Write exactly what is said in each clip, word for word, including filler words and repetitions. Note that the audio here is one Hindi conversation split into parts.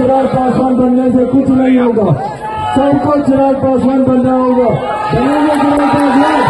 चिराग पासवान बनने से कुछ नहीं होगा, सबको चिराग पासवान बनना होगा। बनेंगे चिराग पासवान,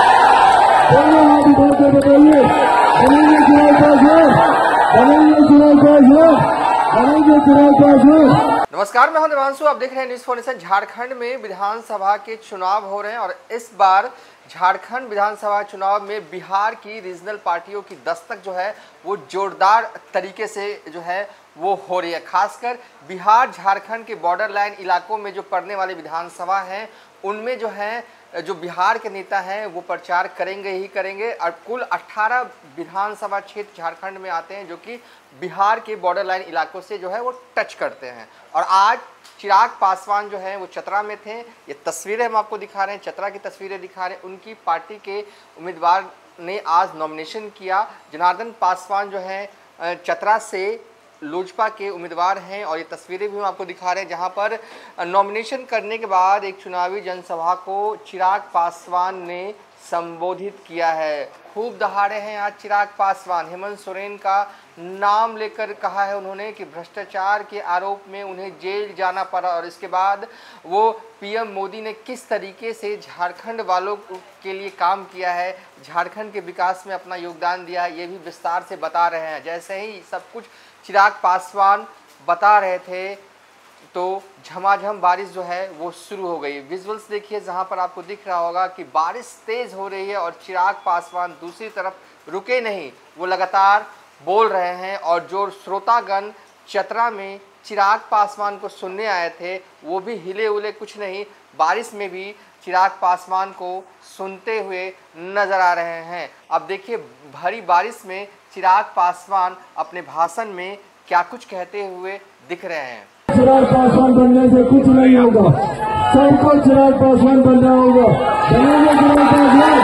दोनों हाथ उठाकर बताइए, बनेंगे चिराग पासवान, बनेंगे चिराग पासवान, बनेंगे चिराग पासवान। नमस्कार, मैं हूं देवांशु, आप देख रहे हैं न्यूज़ फोर नेशन। झारखंड में विधानसभा के चुनाव हो रहे हैं और इस बार झारखंड विधानसभा चुनाव में बिहार की रीजनल पार्टियों की दस्तक जो है वो जोरदार तरीके से जो है वो हो रही है। खासकर बिहार झारखंड के बॉर्डर लाइन इलाकों में जो पड़ने वाली विधानसभा हैं उनमें जो है जो बिहार के नेता हैं वो प्रचार करेंगे ही करेंगे। और कुल अठारह विधानसभा क्षेत्र झारखंड में आते हैं जो कि बिहार के बॉर्डर लाइन इलाकों से जो है वो टच करते हैं। और आज चिराग पासवान जो है वो चतरा में थे। ये तस्वीरें हम आपको दिखा रहे हैं, चतरा की तस्वीरें दिखा रहे हैं। उनकी पार्टी के उम्मीदवार ने आज नॉमिनेशन किया। जनार्दन पासवान जो है चतरा से लोजपा के उम्मीदवार हैं और ये तस्वीरें भी हम आपको दिखा रहे हैं जहां पर नॉमिनेशन करने के बाद एक चुनावी जनसभा को चिराग पासवान ने संबोधित किया है। खूब दहाड़े हैं आज चिराग पासवान। हेमंत सोरेन का नाम लेकर कहा है उन्होंने कि भ्रष्टाचार के आरोप में उन्हें जेल जाना पड़ा और इसके बाद वो पीएम मोदी ने किस तरीके से झारखंड वालों के लिए काम किया है, झारखंड के विकास में अपना योगदान दिया है, ये भी विस्तार से बता रहे हैं। जैसे ही सब कुछ चिराग पासवान बता रहे थे तो झमाझम बारिश जो है वो शुरू हो गई। विजुअल्स देखिए जहां पर आपको दिख रहा होगा कि बारिश तेज़ हो रही है और चिराग पासवान दूसरी तरफ रुके नहीं, वो लगातार बोल रहे हैं। और जो श्रोतागण चतरा में चिराग पासवान को सुनने आए थे वो भी हिले उले कुछ नहीं, बारिश में भी चिराग पासवान को सुनते हुए नजर आ रहे हैं। अब देखिए भारी बारिश में चिराग पासवान अपने भाषण में क्या कुछ कहते हुए दिख रहे हैं। चिराग पासवान बनने से कुछ नहीं होगा, सबको चिराग पासवान बनना होगा। बनेंगे चिराग पासवान,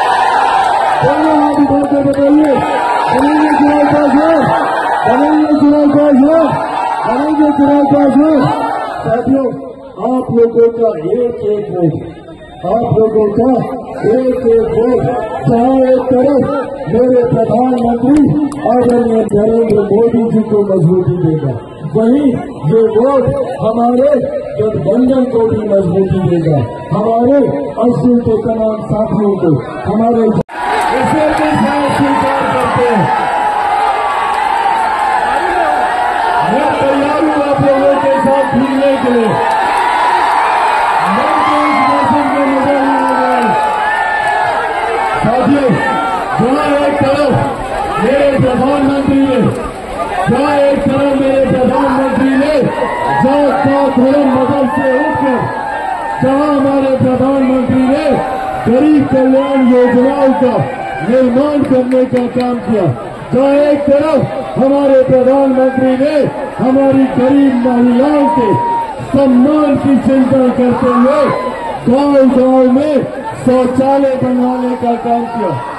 दोनों हाथ उठाकर बताइए, बनेंगे चिराग पासवान, बनेंगे चिराग पासवान, बनेंगे चिराग पासवान। साथियों, आप लोगों का एक एक वोट, आप लोगों का एक एक वोट जहाँ एक तरफ मेरे प्रधानमंत्री आदरणीय नरेंद्र मोदी जी को मजबूती देगा, वहीं ये वोट हमारे गठबंधन को भी मजबूती देगा, हमारे अस्सी के तमाम साथियों को हमारे इसे के साथ स्वीकार करते हैं। मैं तैयार हूँ आप लोगों के साथ मिलने के लिए। मैं तो इस मौसम में मजा नहीं आ रहा है। साथियों, जहाँ एक तरफ मेरे प्रधानमंत्री ने जहाँ एक तरफ मेरे प्रधानमंत्री ने जात पात धर्म मजहब से उठकर जहाँ हमारे प्रधानमंत्री ने गरीब कल्याण योजनाओं का निर्माण करने का काम किया, जहाँ एक तरफ हमारे प्रधानमंत्री ने हमारी गरीब महिलाओं के सम्मान की चिंता करते हुए गांव गांव में शौचालय बनवाने का काम किया।